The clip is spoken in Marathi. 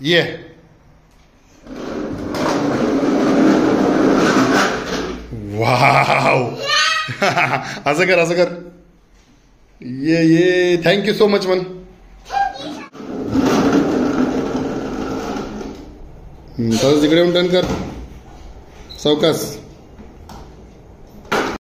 ये वाव असं कर असं कर. ये थँक्यू सो मच मन. तर तिकडे येऊन टर्न कर सावकाश.